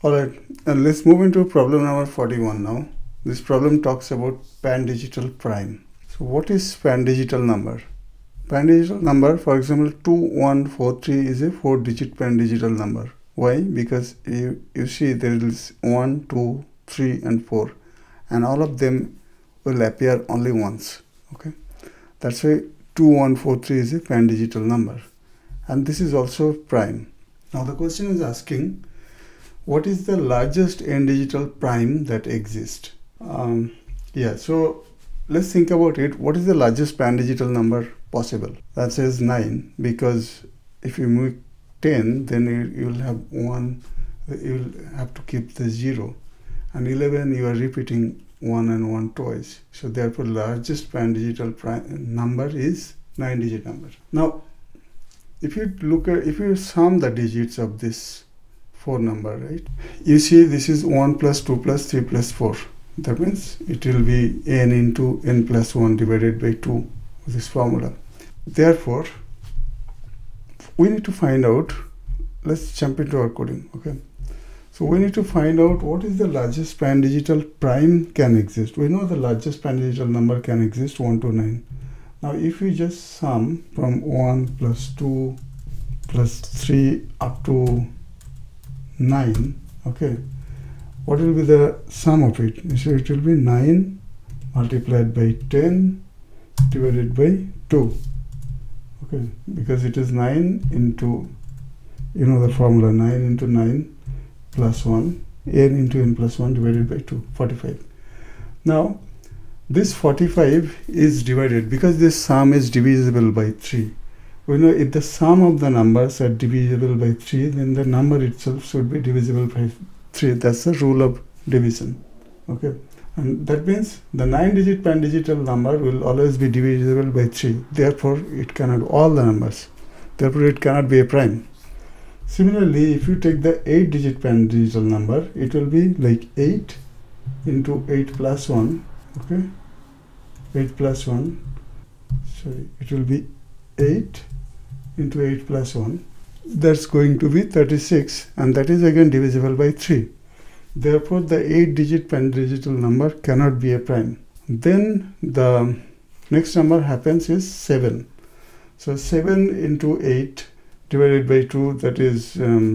Alright, and let's move into problem number 41 now. This problem talks about pan-digital prime. So what is pan-digital number? Pan-digital number, for example, 2143 is a 4-digit pan-digital number. Why? Because you see there is 1, 2, 3 and 4, and all of them will appear only once. Okay, that's why 2143 is a pan-digital number, and this is also prime. Now the question is asking, what is the largest n-digital prime that exists? So let's think about it. What is the largest pan-digital number possible? That says 9, because if you make 10, then you will have 1, you will have to keep the 0, and 11 you are repeating 1 and 1 twice. So therefore largest pan-digital prime number is 9-digit number. Now if you sum the digits of this 4 number, right, you see this is 1 plus 2 plus 3 plus 4. That means it will be n into n plus 1 divided by 2 with this formula. Therefore we need to find out, let's jump into our coding. Okay, so we need to find out what is the largest pan-digital prime can exist. We know the largest pan-digital number can exist 1 to 9. Now if we just sum from 1 plus 2 plus 3 up to 9, okay, what will be the sum of it? So it will be 9 multiplied by 10 divided by 2. Okay, because it is 9 into, you know the formula, 9 into 9 plus 1, n into n plus 1 divided by 2, 45. Now this 45 is divided, because this sum is divisible by 3. We know if the sum of the numbers are divisible by 3, then the number itself should be divisible by 3. That's the rule of division. Okay, and that means the 9-digit pan-digital number will always be divisible by 3. Therefore it cannot, all the numbers, therefore it cannot be a prime. Similarly, if you take the 8-digit pan-digital number, it will be like 8 into 8 plus 1. Okay, 8 plus 1, sorry, it will be 8 into 8 plus 1, that's going to be 36, and that is again divisible by 3. Therefore the 8-digit pan-digital number cannot be a prime. Then the next number happens is 7. So 7 into 8 divided by 2, that is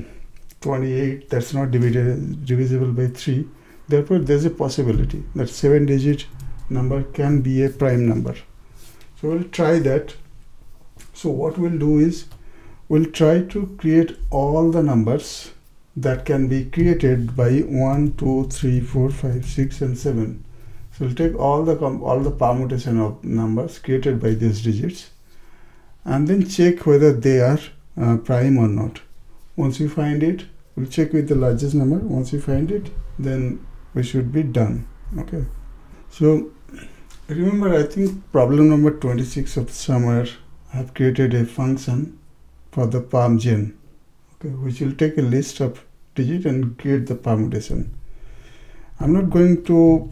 28, that's not divisible by 3. Therefore there is a possibility that 7-digit number can be a prime number. So we'll try that. So what we'll do is we'll try to create all the numbers that can be created by 1, 2, 3, 4, 5, 6 and 7. So we'll take all the permutation of numbers created by these digits and then check whether they are prime or not. Once we find it, we'll check with the largest number. Once we find it, then we should be done. Okay, so remember, I think problem number 26 of somewhere I have created a function for the permgen, okay, which will take a list of digits and create the permutation. I'm not going to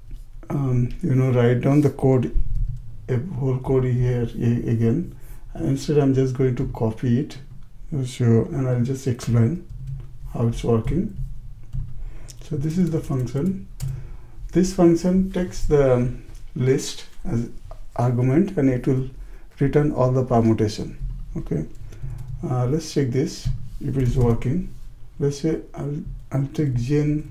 write down the code, a whole code here again. Instead I'm just going to copy it, and I'll just explain how it's working. So this is the function. This function takes the list as argument and it will return all the permutation. Okay, let's check this if it is working. Let's say I'll take gen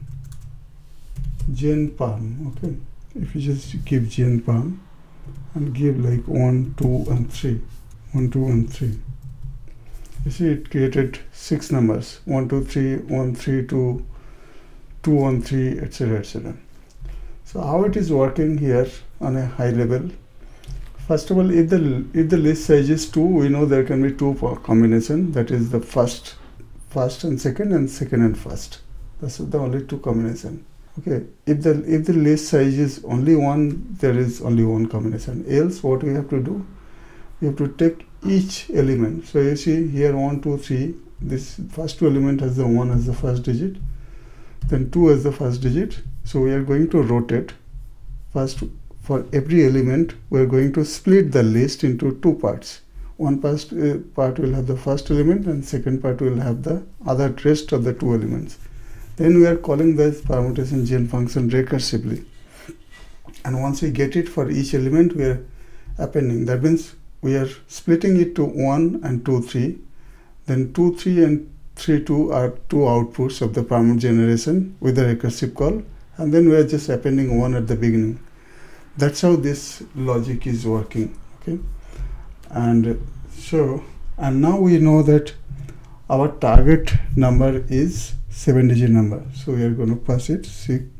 perm. Okay, if you just give gen perm and give like 1, 2 and 3, 1, 2 and 3, you see it created 6 numbers, 1, 2, 3, 1, 3, 2, 2, 1, 3, etc., etc. So how it is working here on a high level? First of all, if the list size is 2, we know there can be 2 combination. That is the first and second and first. That's the only 2 combination. Okay. If the list size is only 1, there is only 1 combination. Else, what we have to do? We have to take each element. So you see here 1, 2, 3. This first 2 element has the 1 as the first digit, then 2 as the first digit. So we are going to rotate. First, for every element, we are going to split the list into 2 parts. One part will have the first element and second part will have the other rest of the 2 elements. Then we are calling this permutation gen function recursively, and once we get it for each element, we are appending. That means we are splitting it to 1 and 2 3. Then 2 3 and 3 2 are two outputs of the permut generation with the recursive call, and then we are just appending 1 at the beginning. That's how this logic is working. Okay, and now we know that our target number is 7-digit number, so we are going to pass it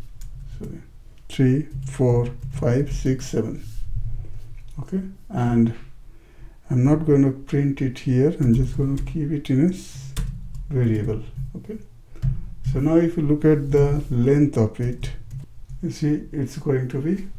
3 4 5 6 7. Okay, and I'm not going to print it here, I'm just going to keep it in a variable. Okay, so now if you look at the length of it, you see it's going to be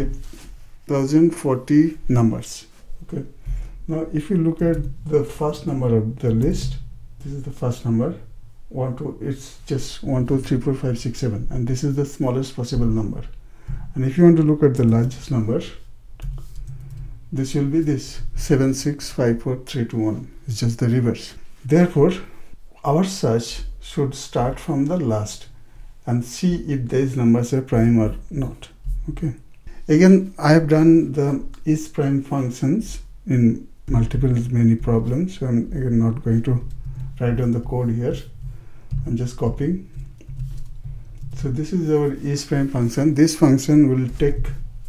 5040 numbers. Okay, now if you look at the first number of the list, this is the first number, it's just 1 2 3 4 5 6 7, and this is the smallest possible number. And if you want to look at the largest number, this will be this 7 6 5 4 3 2 1. It's just the reverse. Therefore, our search should start from the last and see if these numbers are prime or not. Okay. Again, I have done the is prime functions in many problems, so I'm again not going to write down the code here. I'm just copying. So this is our is prime function. This function will take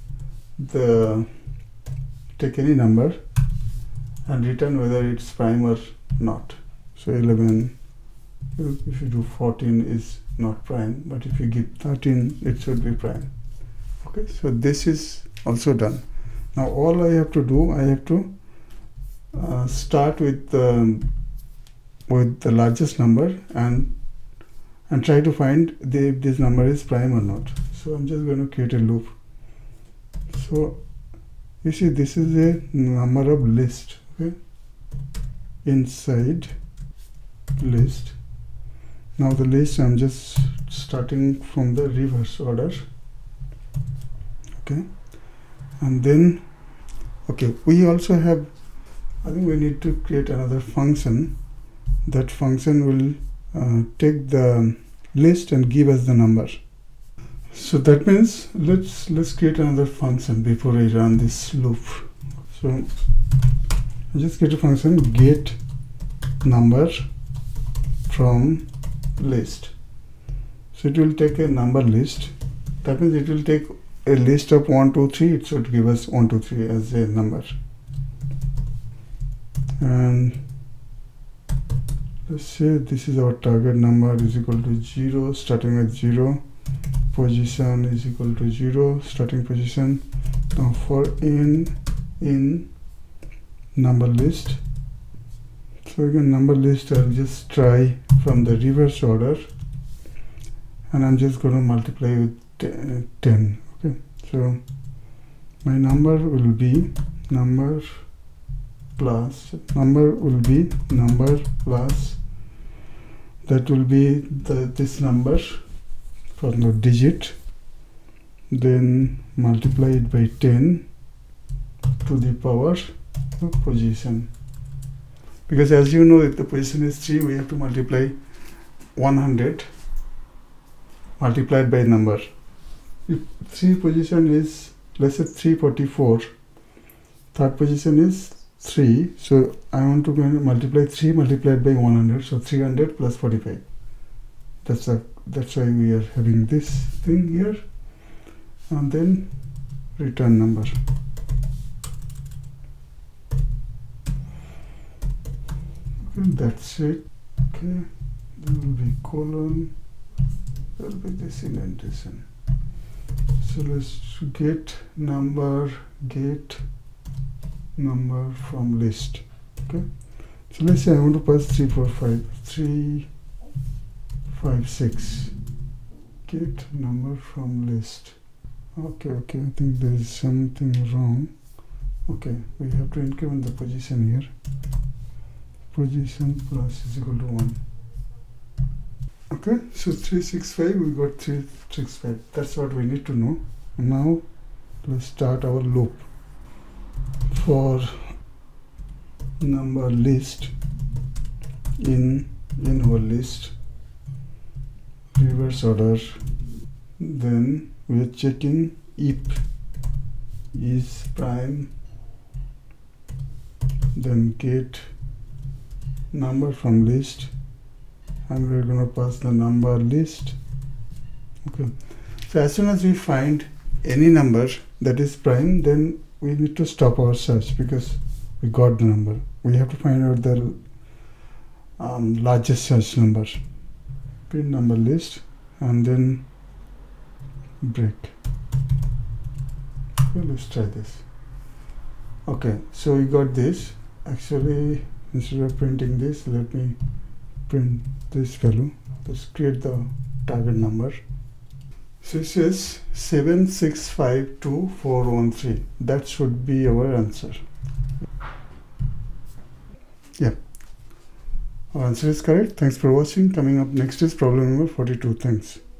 any number and return whether it's prime or not. So 11, if you do 14 is not prime, but if you give 13, it should be prime. Okay, so this is also done. Now all I have to do, I have to start with the largest number and try to find if this number is prime or not. So I'm just going to create a loop. So you see, this is a number of list. Okay, inside list. Now the list, I'm just starting from the reverse order. Okay, and then we also have, I think we need to create another function. That function will take the list and give us the number. So that means let's create another function before I run this loop. So I just create a function get number from list. So it will take a number list. That means it will take a list of 1 2 3. It should give us 1 2 3 as a number. And let's say this is our target number is equal to 0, starting with 0. Position is equal to 0, starting position. Now for in number list, so again number list, I'll just try from the reverse order, and I'm just going to multiply with 10. Okay, so my number will be number plus that will be this number from the digit, then multiply it by 10 to the power of position, because as you know, if the position is 3, we have to multiply 100 multiplied by number. If 3 position is, let's say 344, third position is 3, so I want to multiply 3 multiplied by 100, so 300 plus 45. That's why we are having this thing here, and then return number. Okay, that's it. Okay, there will be colon, there will be this indentation. So let's get number from list. Okay, so let's say I want to pass 3 4 5 3 5 6, get number from list. Okay, I think there is something wrong. Okay, we have to increment the position here. Position plus is equal to 1. Okay, so 365, we got 365. That's what we need to know. Now let's start our loop. For number list in our list, reverse order. Then we are checking if is prime, then get number from list, and we're going to pass the number list. Okay, so as soon as we find any number that is prime, then we need to stop our search because we got the number. We have to find out the largest search number. Print number list and then break. Okay, let's try this. Okay, so we got this. Actually, instead of printing this, let me print this value. Let's create the target number. So it says 7652413. That should be our answer. Yeah, our answer is correct. Thanks for watching. Coming up next is problem number 42. Thanks.